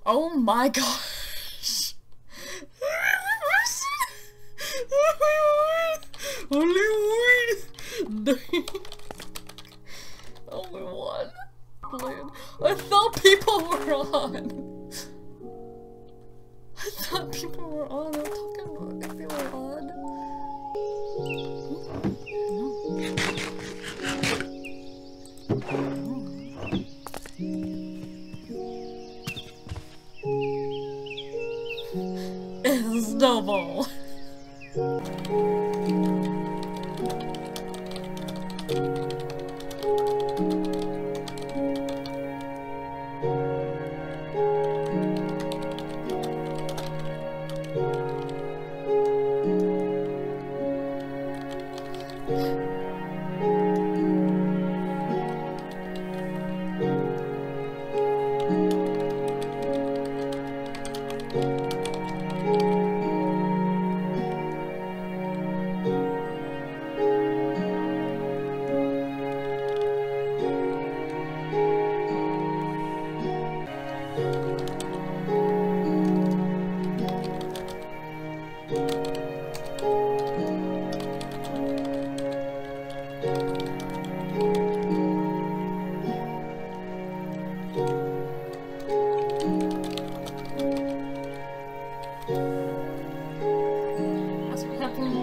Oh my gosh. Only one. Only one. I thought people were on. I thought people were on. I'm talking about if they were on. It's Snowball. That's what happened.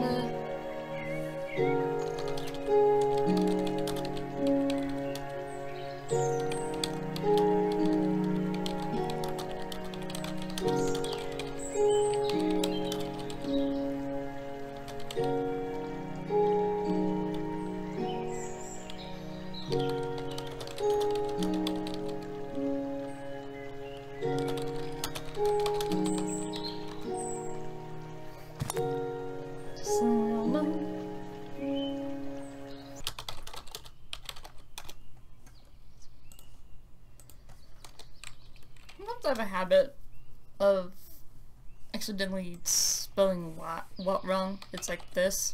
I have a habit of accidentally spelling what wrong. It's like this.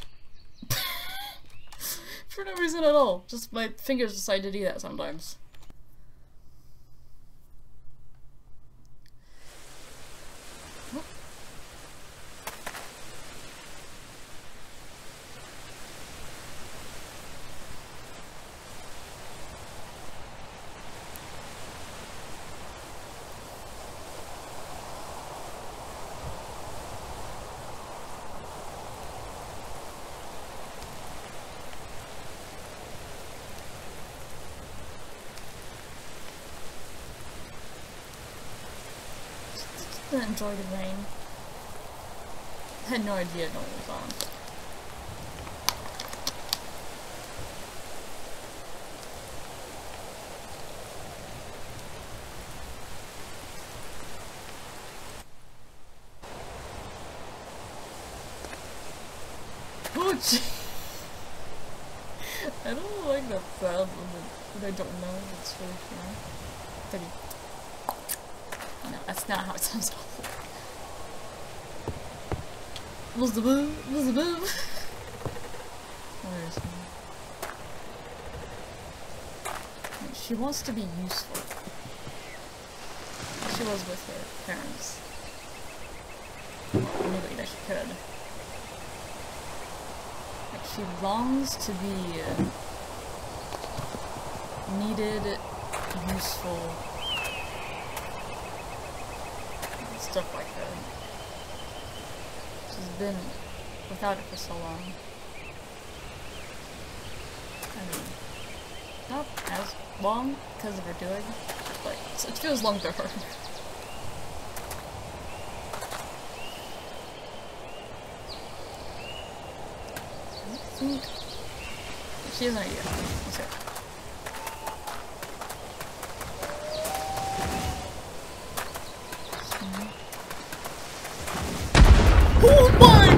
For no reason at all. Just my fingers decide to do that sometimes. Didn't enjoy the rain. I had no idea no one was on. Oh gee! I don't like that sound when I don't know. It's really funny. No, that's not how it sounds. Where's she wants to be useful. She was with her parents. Anyway, that she could. Like, she longs to be needed, useful, stuff like that. She's been without it for so long. I mean, not as long because of her doing, but it feels long to her. I think she has an idea. Let's see. Oh my!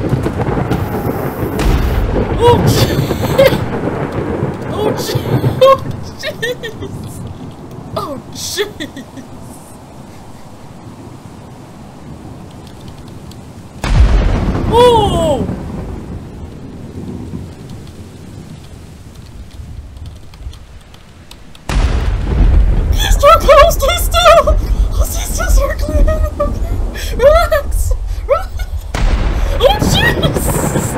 Oh jeez! Oh jeez! Oh jeez! Oh! He's too close! Stay still! Oh, stay still, circling! Relax! Oh, jeez!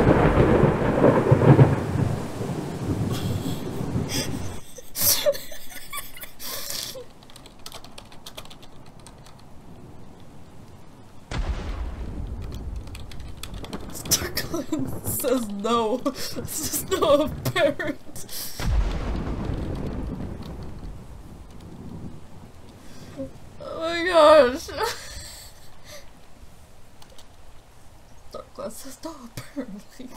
Strickland says no. This is not apparent. Oh my gosh. Strickland says no, apparently.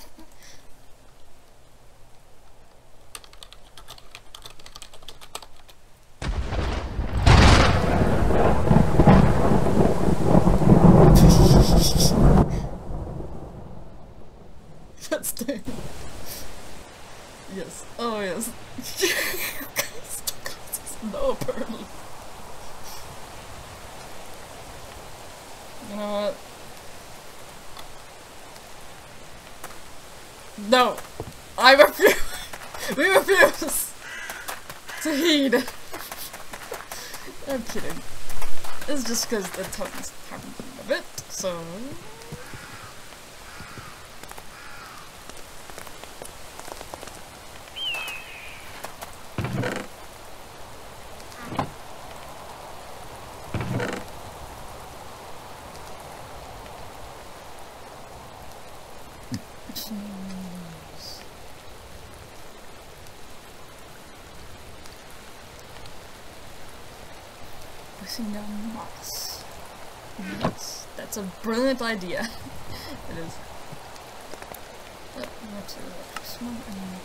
That's the yes. Oh yes. No, apparently. You know what? No, I refuse. We refuse to heed. I'm kidding. It's just because the tongue's happened a bit, so. Placing down moss. Yes, that's a brilliant idea. It is. What's this one?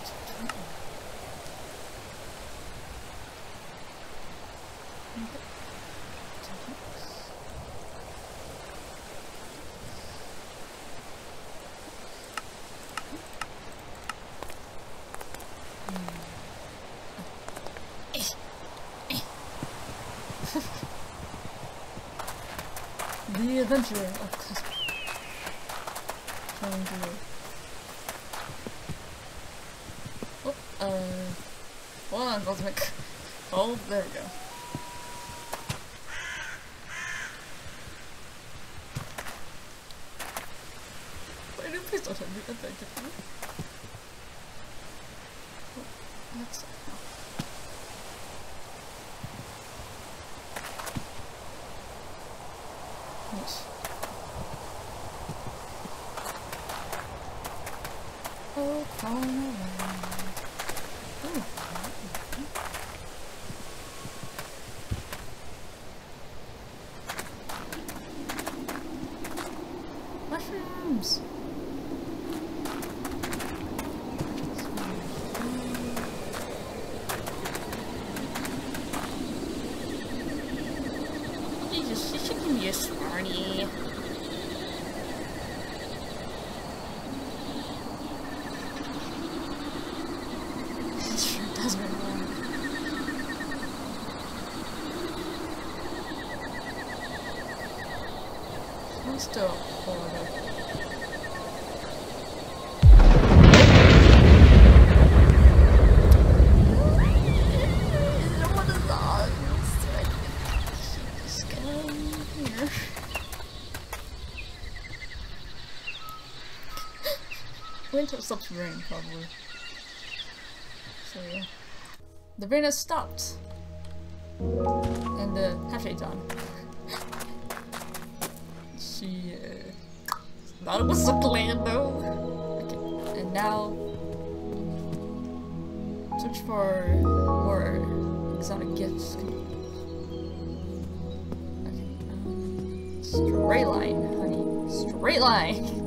The adventurer of Cosmic. Trying to. Hold on, Cosmic. Oh, there we go. Wait, no, please don't hit me. I beg of you. Oh, that's. Yes. Oh, crawl around. Ooh. Mushrooms! You should give me a Smarty. It sure does run well. I'm still horrible. What is that? Just get here. Winter stops rain, probably. So yeah. The rain has stopped. And the half-shade's on. She, thought it was a clan though. Okay, and now search for more exotic gifts. Okay, straight line, honey. Straight line.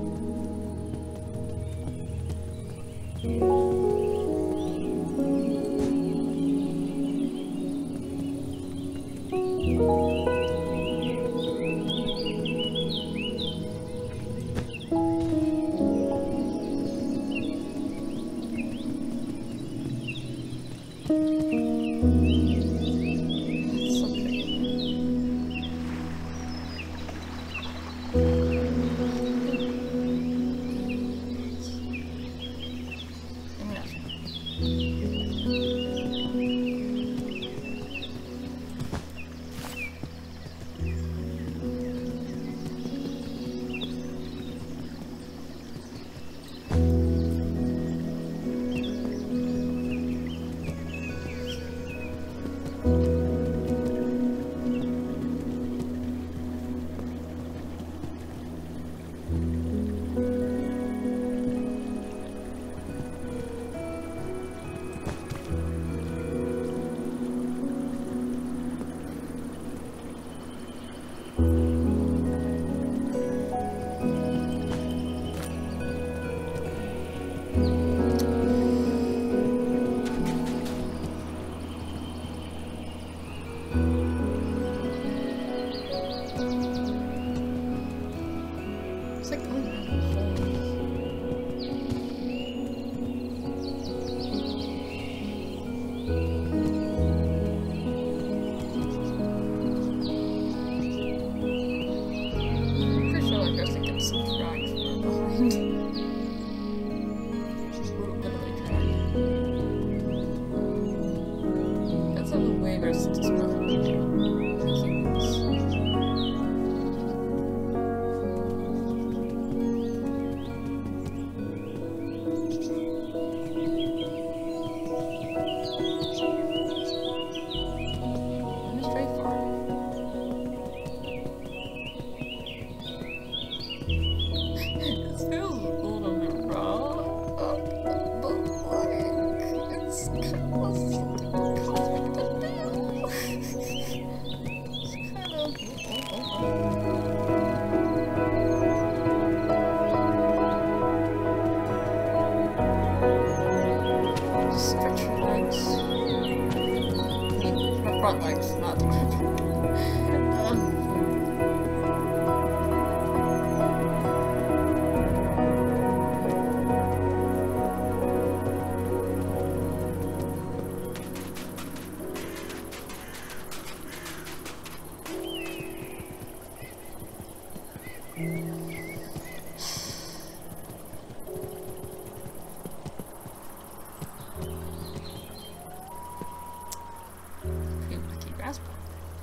Lucky grass block.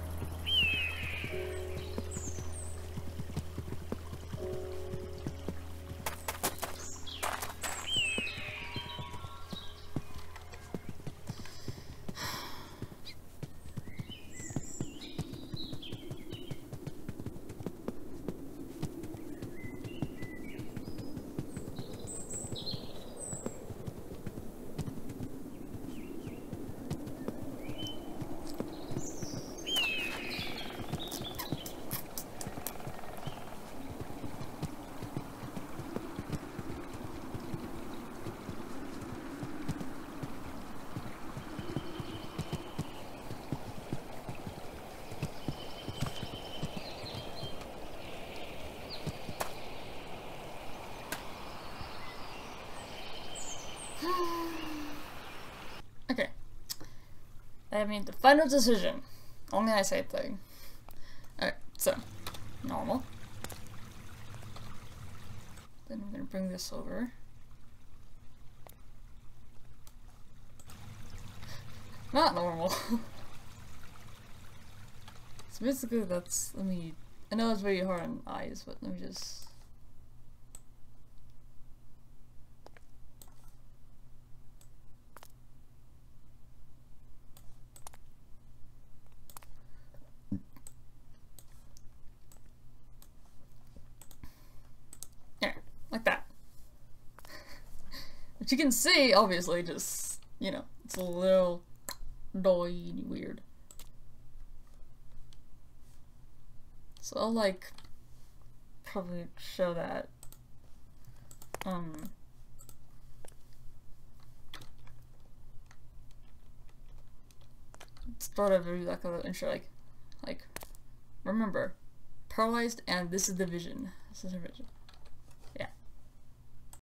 Okay. I mean, the final decision. Only I say thing. Alright, so. Normal. Then I'm gonna bring this over. Not normal. So basically that's, let me, I know it's very hard on eyes, but let me just... like that. Which you can see, obviously, just, you know, it's a little weird. So I'll, like, probably show that, start over like a intro, like, remember, paralyzed and this is the vision. This is the vision.